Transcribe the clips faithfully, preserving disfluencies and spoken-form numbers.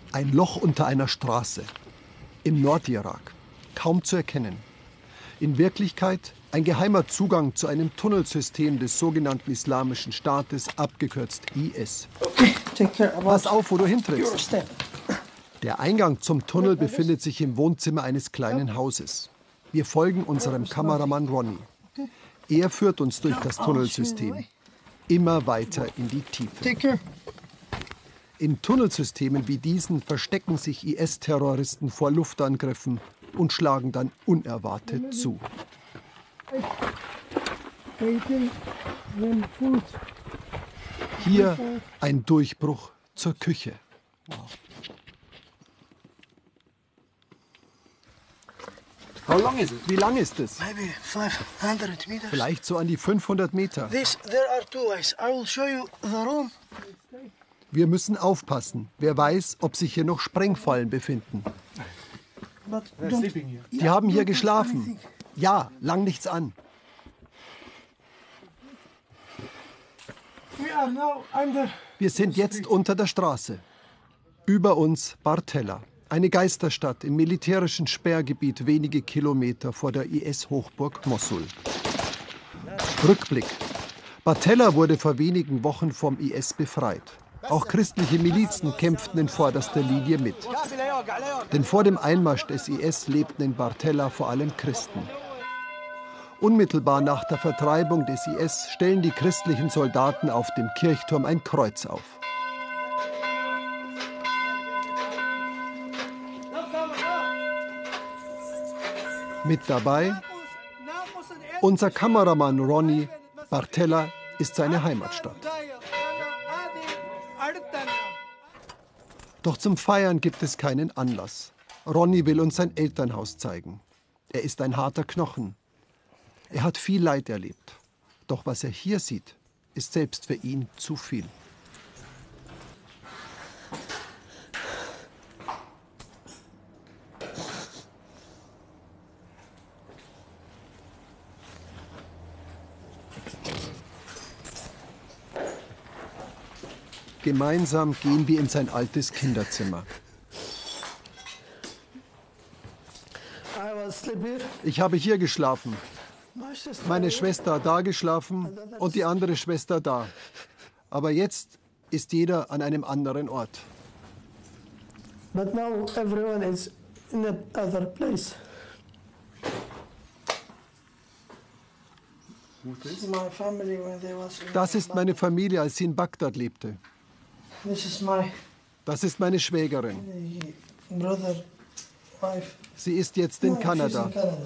Ein Loch unter einer Straße. Im Nordirak. Kaum zu erkennen. In Wirklichkeit ein geheimer Zugang zu einem Tunnelsystem des sogenannten Islamischen Staates, abgekürzt I S. Pass auf, wo du hintrittst. Der Eingang zum Tunnel befindet sich im Wohnzimmer eines kleinen Hauses. Wir folgen unserem Kameramann Ronny. Er führt uns durch das Tunnelsystem. Immer weiter in die Tiefe. In Tunnelsystemen wie diesen verstecken sich I S-Terroristen vor Luftangriffen und schlagen dann unerwartet zu. Hier ein Durchbruch zur Küche. How long is it? Wie lang ist es? Maybe five hundred meters. Vielleicht so an die fünfhundert Meter. This, there are two ways. I will show you the room. Wir müssen aufpassen. Wer weiß, ob sich hier noch Sprengfallen befinden. But They're don't, sleeping here. Die haben hier geschlafen. Ja, lang nichts an. we are now under. Wir sind jetzt unter der Straße. Über uns Bartella, eine Geisterstadt im militärischen Sperrgebiet wenige Kilometer vor der I S-Hochburg Mossul. Rückblick. Bartella wurde vor wenigen Wochen vom I S befreit. Auch christliche Milizen kämpften in vorderster Linie mit. Denn vor dem Einmarsch des I S lebten in Bartella vor allem Christen. Unmittelbar nach der Vertreibung des I S stellen die christlichen Soldaten auf dem Kirchturm ein Kreuz auf. Mit dabei unser Kameramann Ronny. Bartella ist seine Heimatstadt. Doch zum Feiern gibt es keinen Anlass. Ronny will uns sein Elternhaus zeigen. Er ist ein harter Knochen. Er hat viel Leid erlebt. Doch was er hier sieht, ist selbst für ihn zu viel. Gemeinsam gehen wir in sein altes Kinderzimmer. Ich habe hier geschlafen. Meine Schwester hat da geschlafen und die andere Schwester da. Aber jetzt ist jeder an einem anderen Ort. But now everyone is in another place. My family when they was in Das ist meine Familie, als sie in Bagdad lebte. This is my Das ist meine Schwägerin. brother, wife. Sie ist jetzt in No, she's Kanada. in Canada.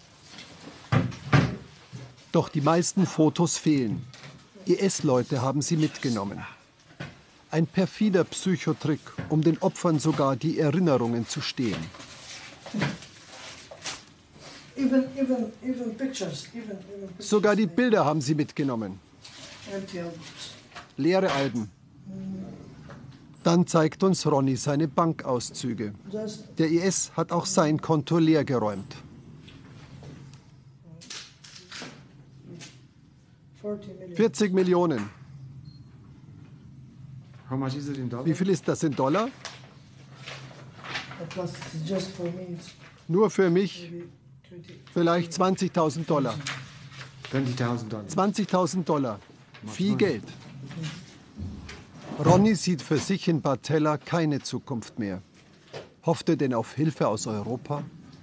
Doch die meisten Fotos fehlen. I S-Leute haben sie mitgenommen. Ein perfider Psychotrick, um den Opfern sogar die Erinnerungen zu stehlen. Even, even, even pictures, even, even pictures. Sogar die Bilder haben sie mitgenommen. Empty albums. Leere Alben. Dann zeigt uns Ronny seine Bankauszüge. Just Der I S hat auch sein Konto leergeräumt. forty million. vierzig Millionen. How much is it in dollars? Wie viel ist das in Dollar? Plus it's just for me. It's Nur für mich maybe twenty. vielleicht zwanzigtausend Dollar. twenty thousand dollars. zwanzigtausend Dollar. Viel Geld. Ronny sieht für sich in Bartella keine Zukunft mehr. Hofft er denn auf Hilfe aus Europa?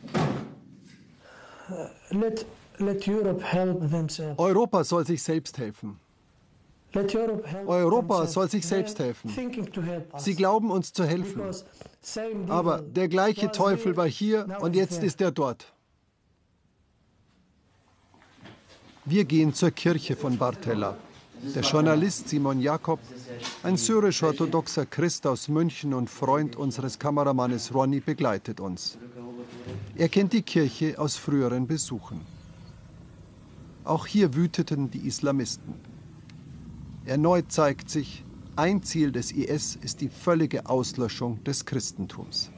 Let let Europe help themselves. Europa soll sich selbst helfen. Let Europe help Europa themselves. soll sich They are selbst helfen. thinking to help us. Sie glauben uns zu helfen. Because same devil Aber der gleiche was Teufel here, war hier now und is jetzt there. ist er dort. Wir gehen zur Kirche von Bartella. Der Journalist Simon Jakob, ein syrisch-orthodoxer Christ aus München und Freund unseres Kameramannes Ronny, begleitet uns. Er kennt die Kirche aus früheren Besuchen. Auch hier wüteten die Islamisten. Erneut zeigt sich, ein Ziel des I S ist die völlige Auslöschung des Christentums.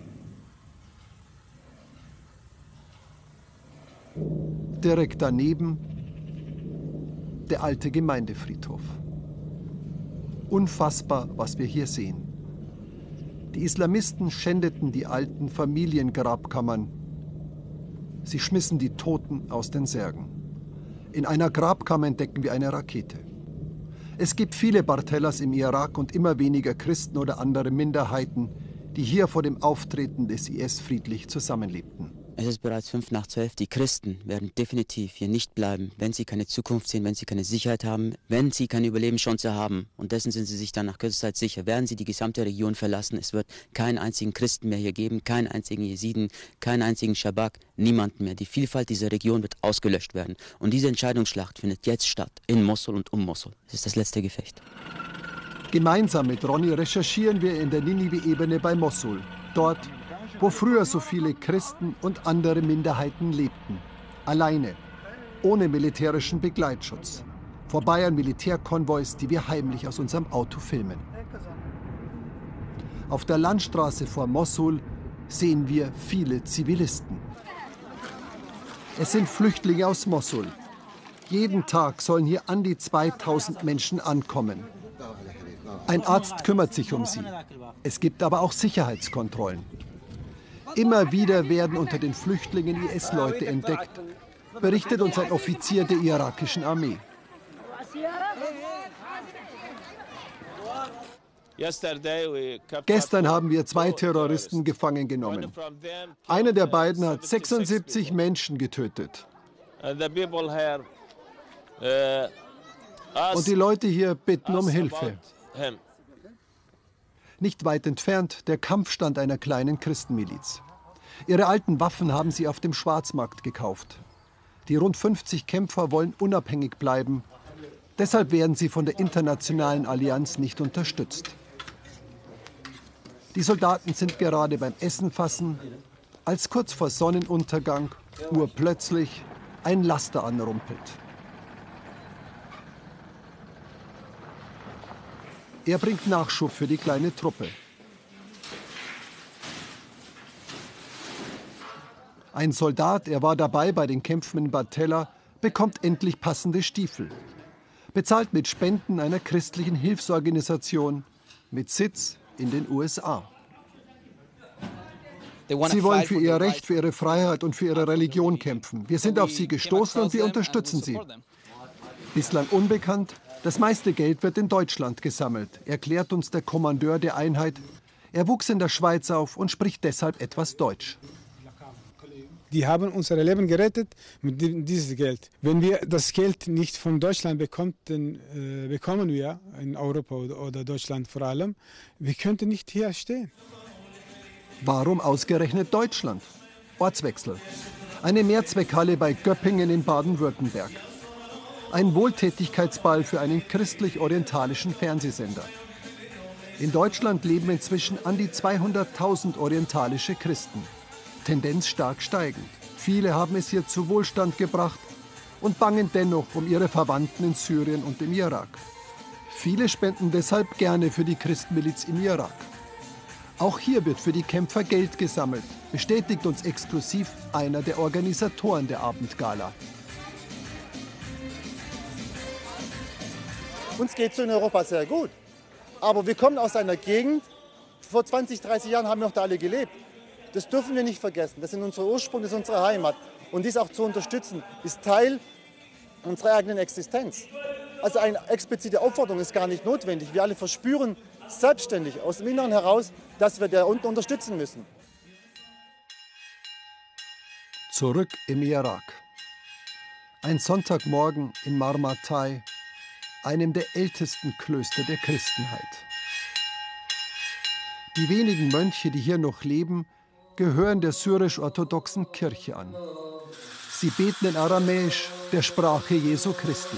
Direkt daneben der alte Gemeindefriedhof. Unfassbar, was wir hier sehen. Die Islamisten schändeten die alten Familiengrabkammern. Sie schmissen die Toten aus den Särgen. In einer Grabkammer entdecken wir eine Rakete. Es gibt viele Bartellas im Irak und immer weniger Christen oder andere Minderheiten, die hier vor dem Auftreten des I S friedlich zusammenlebten. Es ist bereits fünf nach zwölf. Die Christen werden definitiv hier nicht bleiben, wenn sie keine Zukunft sehen, wenn sie keine Sicherheit haben, wenn sie keine Überlebenschance haben. Und dessen sind sie sich dann nach kürzester Zeit sicher. Werden sie die gesamte Region verlassen, es wird keinen einzigen Christen mehr hier geben, keinen einzigen Jesiden, keinen einzigen Schabak, niemanden mehr. Die Vielfalt dieser Region wird ausgelöscht werden. Und diese Entscheidungsschlacht findet jetzt statt, in Mosul und um Mosul. Es ist das letzte Gefecht. Gemeinsam mit Ronny recherchieren wir in der Ninive-Ebene bei Mosul. Dort, wo früher so viele Christen und andere Minderheiten lebten. Alleine, ohne militärischen Begleitschutz. Vorbei an Militärkonvois, die wir heimlich aus unserem Auto filmen. Auf der Landstraße vor Mosul sehen wir viele Zivilisten. Es sind Flüchtlinge aus Mosul. Jeden Tag sollen hier an die zweitausend Menschen ankommen. Ein Arzt kümmert sich um sie. Es gibt aber auch Sicherheitskontrollen. Immer wieder werden unter den Flüchtlingen I S-Leute entdeckt, berichtet uns ein Offizier der irakischen Armee. Gestern haben wir zwei Terroristen gefangen genommen. Einer der beiden hat sechsundsiebzig Menschen getötet. Und die Leute hier bitten um Hilfe. Nicht weit entfernt der Kampfstand einer kleinen Christenmiliz. Ihre alten Waffen haben sie auf dem Schwarzmarkt gekauft. Die rund fünfzig Kämpfer wollen unabhängig bleiben. Deshalb werden sie von der internationalen Allianz nicht unterstützt. Die Soldaten sind gerade beim Essen fassen, als kurz vor Sonnenuntergang urplötzlich ein Laster anrumpelt. Er bringt Nachschub für die kleine Truppe. Ein Soldat, er war dabei bei den Kämpfen in Bartella, bekommt endlich passende Stiefel. Bezahlt mit Spenden einer christlichen Hilfsorganisation mit Sitz in den U S A. Sie wollen für ihr Recht, für ihre Freiheit und für ihre Religion kämpfen. Wir sind auf sie gestoßen und wir unterstützen sie. Bislang unbekannt, das meiste Geld wird in Deutschland gesammelt, erklärt uns der Kommandeur der Einheit. Er wuchs in der Schweiz auf und spricht deshalb etwas Deutsch. Die haben unser Leben gerettet mit diesem Geld. Wenn wir das Geld nicht von Deutschland bekommen, dann äh, bekommen wir in Europa oder, oder Deutschland vor allem, wir könnten nicht hier stehen. Warum ausgerechnet Deutschland? Ortswechsel. Eine Mehrzweckhalle bei Göppingen in Baden-Württemberg. Ein Wohltätigkeitsball für einen christlich-orientalischen Fernsehsender. In Deutschland leben inzwischen an die zweihunderttausend orientalische Christen. Tendenz stark steigend. Viele haben es hier zu Wohlstand gebracht und bangen dennoch um ihre Verwandten in Syrien und im Irak. Viele spenden deshalb gerne für die Christenmiliz im Irak. Auch hier wird für die Kämpfer Geld gesammelt, bestätigt uns exklusiv einer der Organisatoren der Abendgala. Uns geht es in Europa sehr gut. Aber wir kommen aus einer Gegend, vor zwanzig, dreißig Jahren haben wir noch da alle gelebt. Das dürfen wir nicht vergessen. Das sind unsere Ursprünge, das ist unsere Heimat. Und dies auch zu unterstützen, ist Teil unserer eigenen Existenz. Also eine explizite Aufforderung ist gar nicht notwendig. Wir alle verspüren selbstständig aus dem Inneren heraus, dass wir da unten unterstützen müssen. Zurück im Irak. Ein Sonntagmorgen in Marmatai, einem der ältesten Klöster der Christenheit. Die wenigen Mönche, die hier noch leben, gehören der syrisch-orthodoxen Kirche an. Sie beten in Aramäisch, der Sprache Jesu Christi.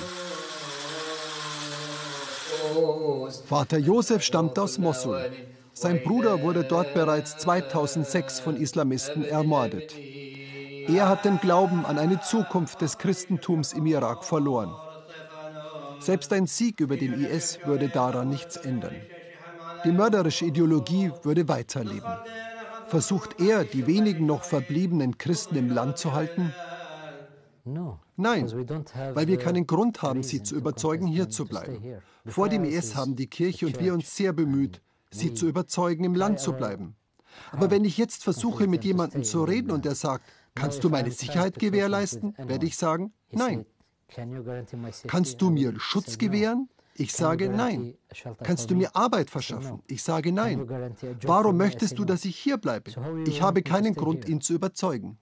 Vater Josef stammt aus Mosul. Sein Bruder wurde dort bereits zweitausendsechs von Islamisten ermordet. Er hat den Glauben an eine Zukunft des Christentums im Irak verloren. Selbst ein Sieg über den I S würde daran nichts ändern. Die mörderische Ideologie würde weiterleben. Versucht er, die wenigen noch verbliebenen Christen im Land zu halten? Nein, weil wir keinen Grund haben, sie zu überzeugen, hier zu bleiben. Vor dem I S haben die Kirche und wir uns sehr bemüht, sie zu überzeugen, im Land zu bleiben. Aber wenn ich jetzt versuche, mit jemandem zu reden und er sagt, kannst du meine Sicherheit gewährleisten, werde ich sagen, nein. Kannst du mir Schutz gewähren? Ich sage nein. Kannst du mir Arbeit verschaffen? Ich sage nein. Warum möchtest du, dass ich hier bleibe? Ich habe keinen Grund, ihn zu überzeugen.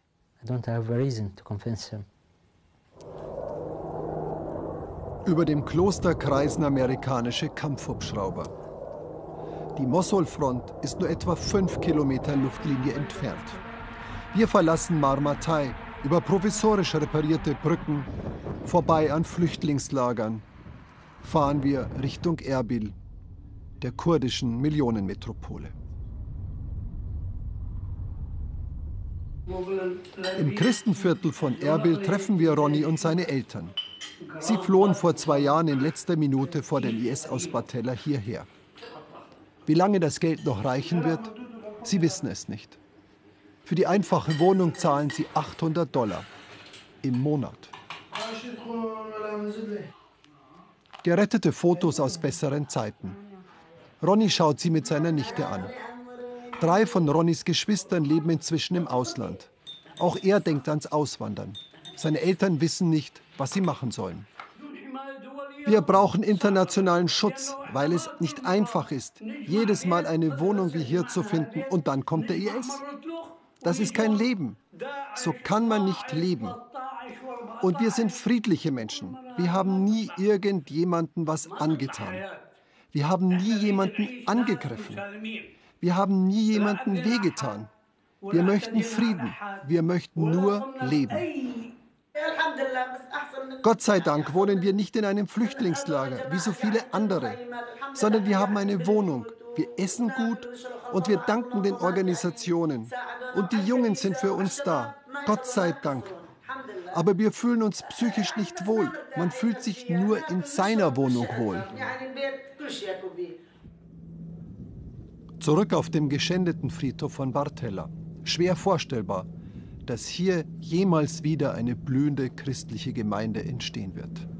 Über dem Kloster kreisen amerikanische Kampfhubschrauber. Die Mosul-Front ist nur etwa fünf Kilometer Luftlinie entfernt. Wir verlassen Marmatai über provisorisch reparierte Brücken, vorbei an Flüchtlingslagern, fahren wir Richtung Erbil, der kurdischen Millionenmetropole. Im Christenviertel von Erbil treffen wir Ronny und seine Eltern. Sie flohen vor zwei Jahren in letzter Minute vor dem I S aus Bartella hierher. Wie lange das Geld noch reichen wird, sie wissen es nicht. Für die einfache Wohnung zahlen sie achthundert Dollar im Monat. Gerettete Fotos aus besseren Zeiten. Ronny schaut sie mit seiner Nichte an. Drei von Ronnys Geschwistern leben inzwischen im Ausland. Auch er denkt ans Auswandern. Seine Eltern wissen nicht, was sie machen sollen. Wir brauchen internationalen Schutz, weil es nicht einfach ist, jedes Mal eine Wohnung wie hier zu finden und dann kommt der I S. Das ist kein Leben. So kann man nicht leben. Und wir sind friedliche Menschen. Wir haben nie irgendjemandem was angetan. Wir haben nie jemanden angegriffen. Wir haben nie jemanden wehgetan. Wir möchten Frieden. Wir möchten nur leben. Gott sei Dank wohnen wir nicht in einem Flüchtlingslager, wie so viele andere, sondern wir haben eine Wohnung. Wir essen gut und wir danken den Organisationen. Und die Jungen sind für uns da. Gott sei Dank. Aber wir fühlen uns psychisch nicht wohl. Man fühlt sich nur in seiner Wohnung wohl. Zurück auf dem geschändeten Friedhof von Bartella. Schwer vorstellbar, dass hier jemals wieder eine blühende christliche Gemeinde entstehen wird.